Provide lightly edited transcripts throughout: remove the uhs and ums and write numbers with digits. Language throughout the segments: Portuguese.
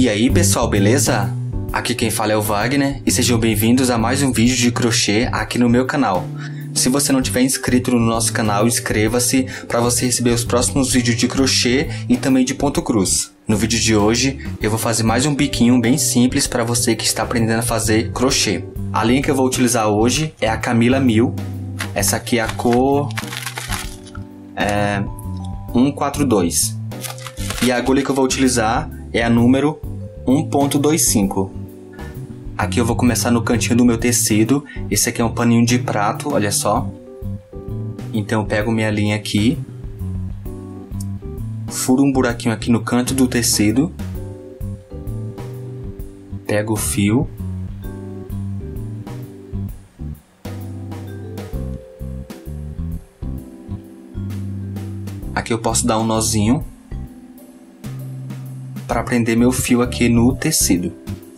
E aí pessoal, beleza? Aqui quem fala é o Wagner e sejam bem-vindos a mais um vídeo de crochê aqui no meu canal. Se você não tiver inscrito no nosso canal, inscreva-se para você receber os próximos vídeos de crochê e também de ponto cruz. No vídeo de hoje eu vou fazer mais um biquinho bem simples para você que está aprendendo a fazer crochê. A linha que eu vou utilizar hoje é a Camila 1000. Essa aqui é a cor 142. E a agulha que eu vou utilizar é a número 1.25. Aqui eu vou começar no cantinho do meu tecido. Esse aqui é um paninho de prato, olha só. Então eu pego minha linha aqui, furo um buraquinho aqui no canto do tecido, pego o fio, aqui eu posso dar um nozinho para prender meu fio aqui no tecido.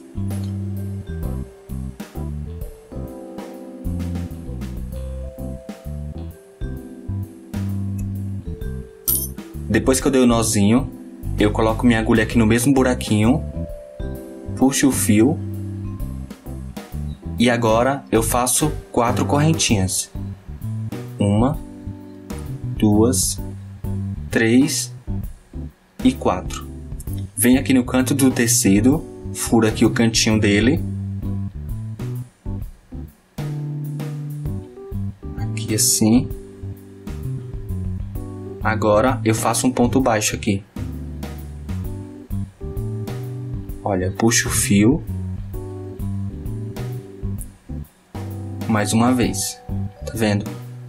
Depois que eu dei o nozinho, eu coloco minha agulha aqui no mesmo buraquinho, puxo o fio e agora eu faço 4 correntinhas. 1, 2, 3 e 4. Venho aqui no canto do tecido, furo aqui o cantinho dele. Aqui assim. Agora eu faço um ponto baixo aqui. Olha, puxo o fio. Mais uma vez. Tá vendo?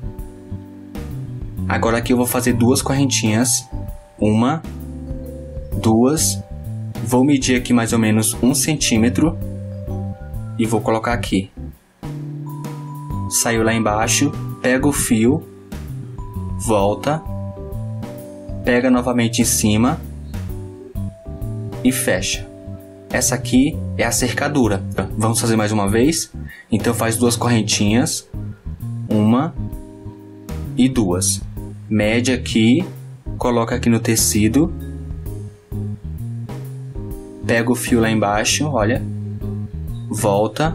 Agora aqui eu vou fazer 2 correntinhas. 1, 2. Vou medir aqui mais ou menos 1 centímetro. E vou colocar aqui. Saiu lá embaixo. Pega o fio. Volta. Pega novamente em cima e fecha. Essa aqui é a cercadura. Vamos fazer mais uma vez? Então faz 2 correntinhas, 1 e 2. Mede aqui, coloca aqui no tecido, pega o fio lá embaixo, olha, volta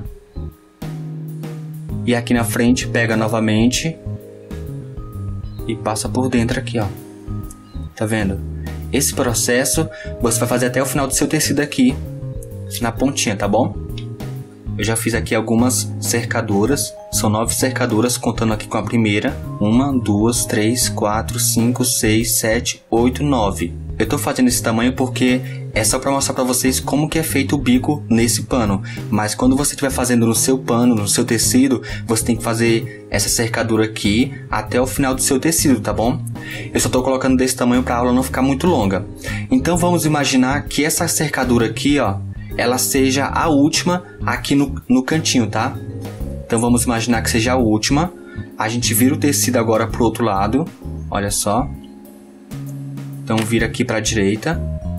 e aqui na frente pega novamente e passa por dentro aqui, ó. Tá vendo? Esse processo você vai fazer até o final do seu tecido aqui, na pontinha, tá bom? Eu já fiz aqui algumas cercaduras, são 9 cercaduras, contando aqui com a primeira. 1, 2, 3, 4, 5, 6, 7, 8, 9. Eu tô fazendo esse tamanho porque é só para mostrar para vocês como que é feito o bico nesse pano. Mas quando você estiver fazendo no seu pano, no seu tecido, você tem que fazer essa cercadura aqui até o final do seu tecido, tá bom? Eu só tô colocando desse tamanho para a aula não ficar muito longa. Então vamos imaginar que essa cercadura aqui, ó, ela seja a última aqui no cantinho, tá? Então vamos imaginar que seja a última. A gente vira o tecido agora pro outro lado, olha só. Então vira aqui para a direita.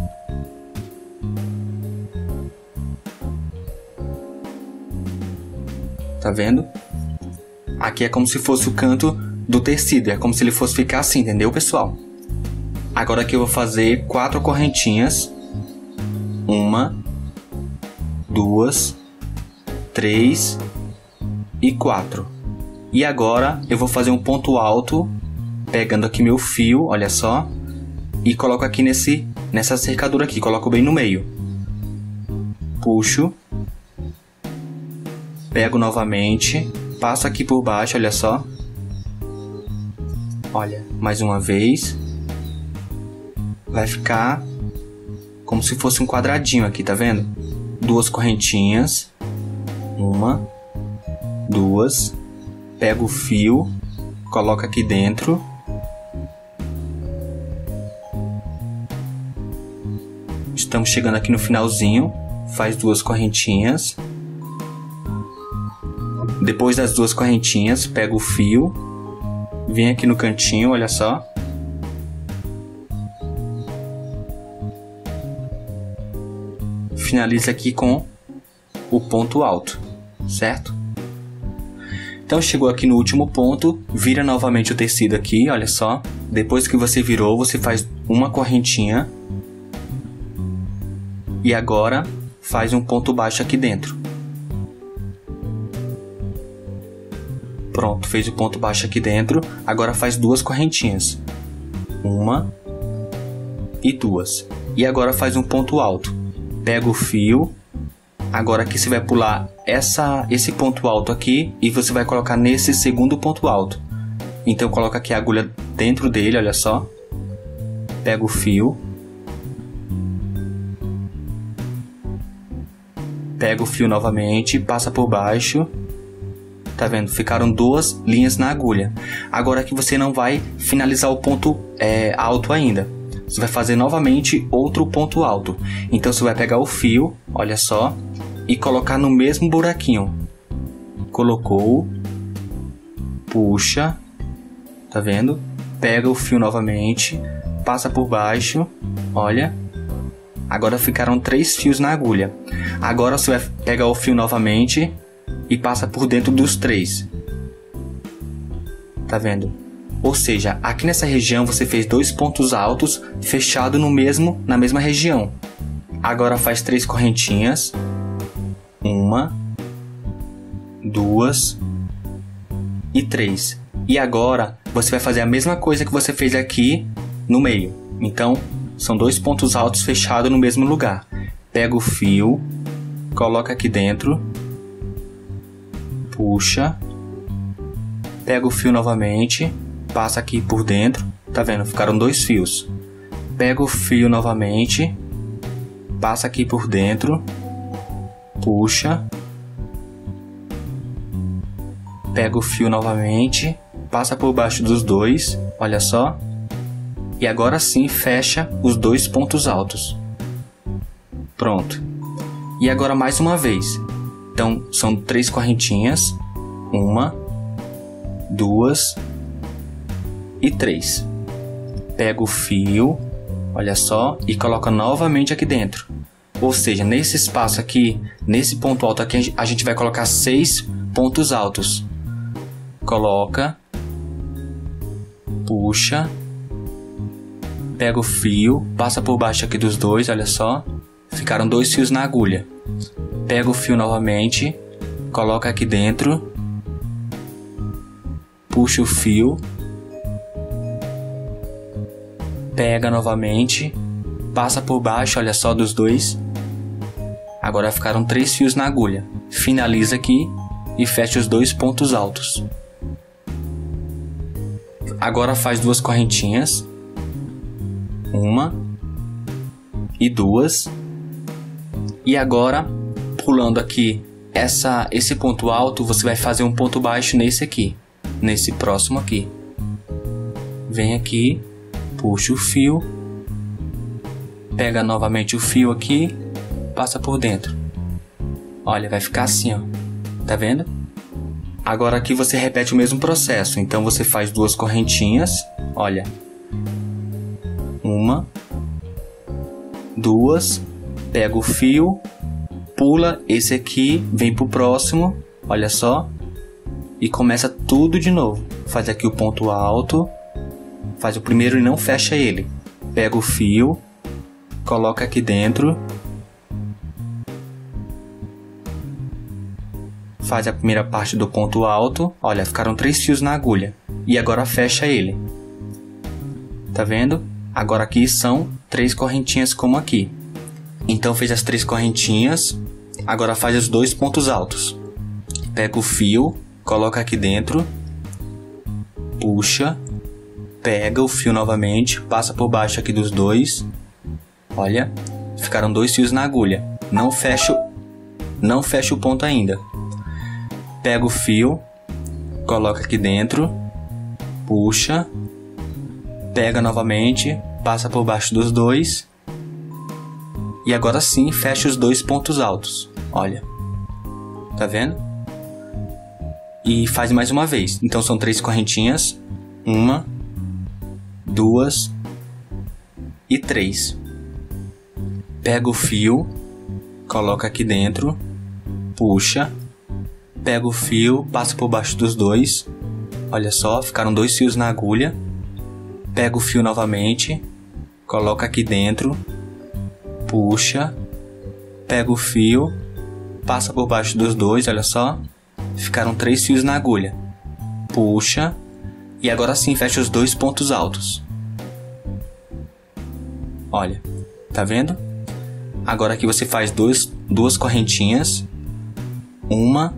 Tá vendo? Aqui é como se fosse o canto do tecido, é como se ele fosse ficar assim, entendeu, pessoal? Agora aqui eu vou fazer 4 correntinhas. 1, 2, 3 e 4. E agora eu vou fazer um ponto alto, pegando aqui meu fio, olha só, e coloco aqui nessa cercadura aqui, coloco bem no meio. Puxo. Pego novamente, passo aqui por baixo, olha só. Olha, mais uma vez. Vai ficar como se fosse um quadradinho aqui, tá vendo? 2 correntinhas. 1, 2. Pego o fio, coloco aqui dentro. Estamos chegando aqui no finalzinho. Faz 2 correntinhas. Depois das 2 correntinhas, pego o fio, vem aqui no cantinho, olha só. Finaliza aqui com o ponto alto, certo? Então chegou aqui no último ponto, vira novamente o tecido aqui, olha só. Depois que você virou, você faz uma correntinha E agora faz um ponto baixo aqui dentro. Pronto, fez o ponto baixo aqui dentro. Agora faz duas correntinhas. Uma e duas. E agora faz um ponto alto. Pega o fio. Agora aqui você vai pular esse ponto alto aqui e você vai colocar nesse segundo ponto alto. Então coloca aqui a agulha dentro dele, olha só. Pega o fio. Pega o fio novamente, passa por baixo. Tá vendo? Ficaram duas linhas na agulha. Agora aqui você não vai finalizar o ponto alto ainda. Você vai fazer novamente outro ponto alto. Então você vai pegar o fio, olha só, e colocar no mesmo buraquinho. Colocou, puxa, tá vendo? Pega o fio novamente, passa por baixo, olha. Agora ficaram 3 fios na agulha. Agora você vai pegar o fio novamente e passa por dentro dos 3. Tá vendo? Ou seja, aqui nessa região você fez 2 pontos altos fechado na mesma região. Agora faz 3 correntinhas. 1, 2 e 3. E agora você vai fazer a mesma coisa que você fez aqui no meio. Então, são 2 pontos altos fechados no mesmo lugar. Pega o fio, coloca aqui dentro, puxa, pega o fio novamente, passa aqui por dentro, tá vendo? Ficaram 2 fios. Pega o fio novamente, passa aqui por dentro, puxa, pega o fio novamente, passa por baixo dos 2, olha só. E agora sim fecha os 2 pontos altos. Pronto. E agora mais uma vez. Então são 3 correntinhas. 1, 2 e 3. Pega o fio, olha só, e coloca novamente aqui dentro. Ou seja, nesse espaço aqui, nesse ponto alto aqui, a gente vai colocar 6 pontos altos. Coloca, puxa, pega o fio, passa por baixo aqui dos 2, olha só. Ficaram 2 fios na agulha. Pega o fio novamente, coloca aqui dentro, puxa o fio, pega novamente, passa por baixo, olha só, dos 2. Agora ficaram 3 fios na agulha. Finaliza aqui e fecha os 2 pontos altos. Agora faz 2 correntinhas. 1 e 2. E agora, pulando aqui esse ponto alto, você vai fazer um ponto baixo nesse aqui, nesse próximo aqui. Vem aqui, puxa o fio, pega novamente o fio aqui, passa por dentro. Olha, vai ficar assim, ó. Tá vendo? Agora aqui você repete o mesmo processo. Então você faz 2 correntinhas, olha. 1, 2, pega o fio, pula esse aqui, vem pro próximo, olha só, e começa tudo de novo. Faz aqui o ponto alto, faz o primeiro e não fecha ele. Pega o fio, coloca aqui dentro, faz a primeira parte do ponto alto, olha, ficaram 3 fios na agulha, e agora fecha ele. Tá vendo? Agora aqui são 3 correntinhas como aqui. Então fez as 3 correntinhas, agora faz os 2 pontos altos. Pega o fio, coloca aqui dentro, puxa, pega o fio novamente, passa por baixo aqui dos 2. Olha, ficaram 2 fios na agulha. Não fecha o ponto ainda. Pega o fio, coloca aqui dentro, puxa, pega novamente, passa por baixo dos 2. E agora sim, fecha os 2 pontos altos. Olha. Tá vendo? E faz mais uma vez. Então são 3 correntinhas. 1, 2 e 3. Pega o fio, coloca aqui dentro, puxa, pega o fio, passa por baixo dos 2. Olha só, ficaram 2 fios na agulha. Pega o fio novamente, coloca aqui dentro, puxa, pega o fio, passa por baixo dos dois, olha só. Ficaram 3 fios na agulha. Puxa. E agora sim fecha os 2 pontos altos. Olha, tá vendo? Agora aqui você faz duas correntinhas. 1,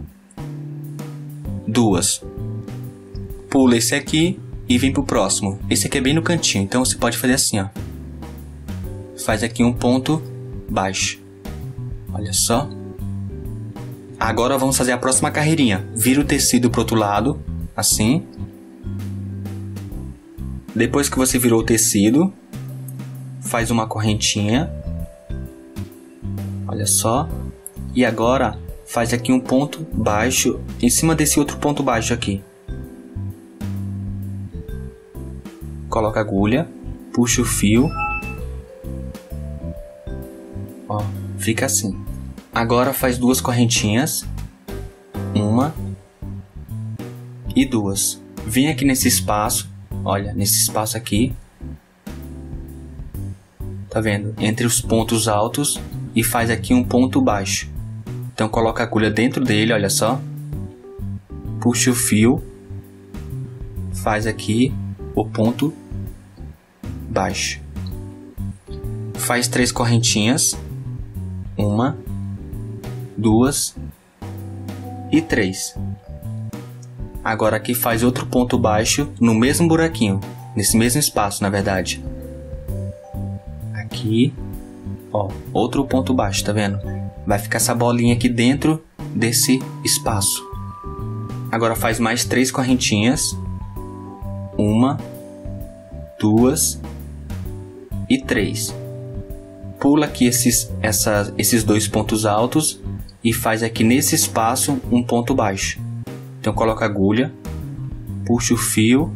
2. Pula esse aqui e vem pro próximo. Esse aqui é bem no cantinho, então você pode fazer assim, ó. Faz aqui um ponto baixo. Olha só. Agora vamos fazer a próxima carreirinha. Vira o tecido pro outro lado, assim. Depois que você virou o tecido, faz uma correntinha. Olha só. E agora faz aqui um ponto baixo em cima desse outro ponto baixo aqui. Coloca a agulha, puxa o fio. Ó, fica assim. Agora faz 2 correntinhas. 1 e 2. Vem aqui nesse espaço. Olha, nesse espaço aqui. Tá vendo? Entre os pontos altos e faz aqui um ponto baixo. Então coloca a agulha dentro dele, olha só. Puxa o fio. Faz aqui o ponto baixo. Faz 3 correntinhas. 1, 2 e 3. Agora aqui faz outro ponto baixo no mesmo buraquinho, nesse mesmo espaço, na verdade. Aqui, ó, outro ponto baixo, tá vendo? Vai ficar essa bolinha aqui dentro desse espaço. Agora faz mais 3 correntinhas. 1, 2 e 3. Pula aqui esses 2 pontos altos e faz aqui nesse espaço um ponto baixo. Então coloca a agulha, puxa o fio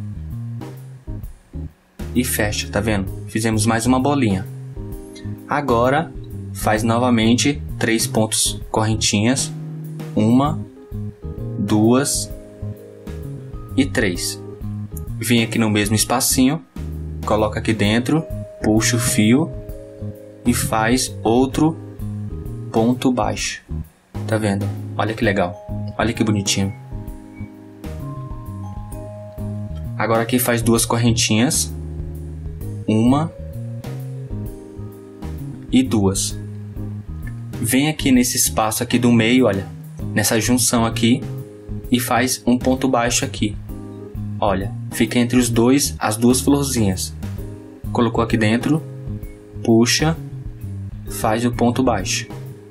e fecha, tá vendo? Fizemos mais uma bolinha. Agora faz novamente 3 pontos correntinhas. 1, 2 e 3. Vem aqui no mesmo espacinho, coloca aqui dentro, puxa o fio e faz outro ponto baixo. Tá vendo? Olha que legal. Olha que bonitinho. Agora aqui faz 2 correntinhas. 1 e 2. Vem aqui nesse espaço aqui do meio, olha. Nessa junção aqui. E faz um ponto baixo aqui. Olha, fica entre os dois, as 2 florzinhas. Colocou aqui dentro. Puxa. Faz o ponto baixo.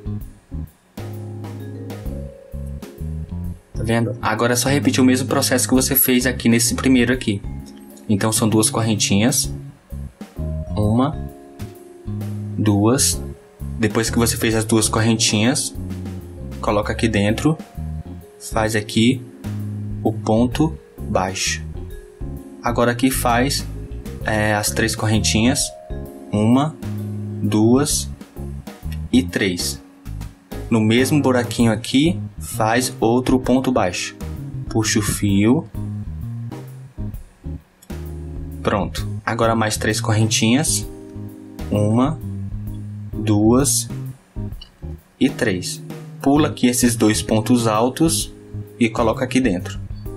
Tá vendo? Agora é só repetir o mesmo processo que você fez aqui nesse primeiro aqui. Então são 2 correntinhas. 1, 2. Depois que você fez as 2 correntinhas, coloca aqui dentro. Faz aqui o ponto baixo. Agora aqui faz as 3 correntinhas. 1, 2 e 3. No mesmo buraquinho aqui, faz outro ponto baixo. Puxa o fio. Pronto. Agora mais 3 correntinhas. 1, 2 e 3. Pula aqui esses 2 pontos altos e coloca aqui dentro.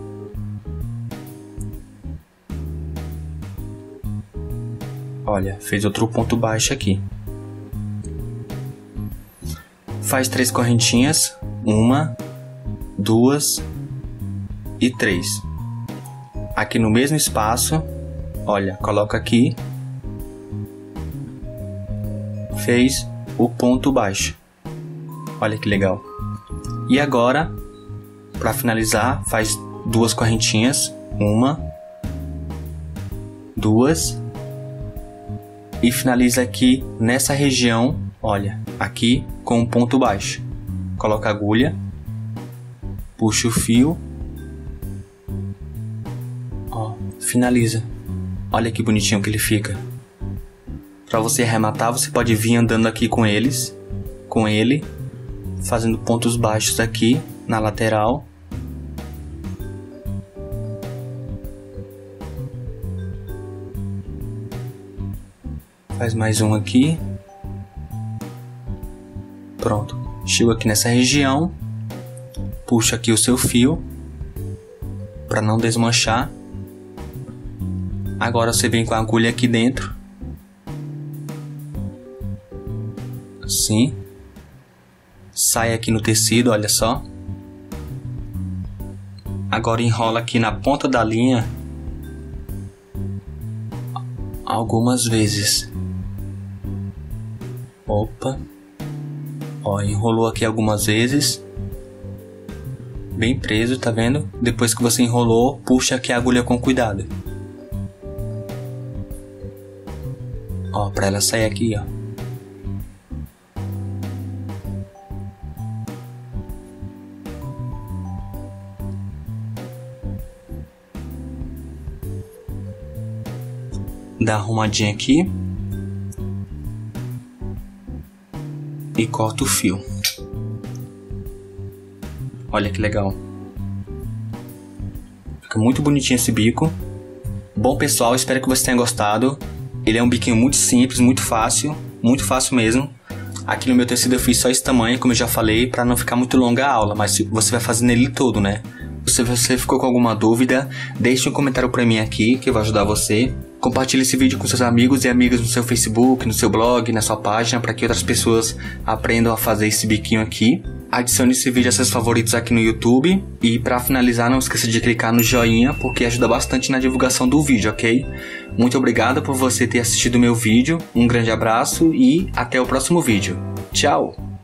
Olha, fez outro ponto baixo aqui. Faz 3 correntinhas. 1, 2 e 3. Aqui no mesmo espaço, olha, coloca aqui. Fez o ponto baixo. Olha que legal. E agora, para finalizar, faz 2 correntinhas. 1, 2 e finaliza aqui nessa região, olha, aqui com um ponto baixo. Coloca a agulha, puxa o fio, ó, finaliza. Olha que bonitinho que ele fica. Para você arrematar, você pode vir andando aqui com ele, fazendo pontos baixos aqui na lateral. Faz mais um aqui. Pronto. Chego aqui nessa região. Puxo aqui o seu fio para não desmanchar. Agora você vem com a agulha aqui dentro. Assim. Sai aqui no tecido, olha só. Agora enrola aqui na ponta da linha algumas vezes. Opa. Ó, enrolou aqui algumas vezes. Bem preso, tá vendo? Depois que você enrolou, puxa aqui a agulha com cuidado. Ó, pra ela sair aqui, ó. Dá uma arrumadinha aqui. E corta o fio. Olha que legal. Fica muito bonitinho esse bico. Bom, pessoal, espero que você tenha gostado. Ele é um biquinho muito simples, muito fácil mesmo. Aqui no meu tecido eu fiz só esse tamanho, como eu já falei, para não ficar muito longa a aula, mas você vai fazer nele todo, né? Se você ficou com alguma dúvida, deixe um comentário para mim aqui, que eu vou ajudar você. Compartilhe esse vídeo com seus amigos e amigas no seu Facebook, no seu blog, na sua página, para que outras pessoas aprendam a fazer esse biquinho aqui. Adicione esse vídeo a seus favoritos aqui no YouTube. E para finalizar, não esqueça de clicar no joinha, porque ajuda bastante na divulgação do vídeo, ok? Muito obrigado por você ter assistido o meu vídeo. Um grande abraço e até o próximo vídeo. Tchau!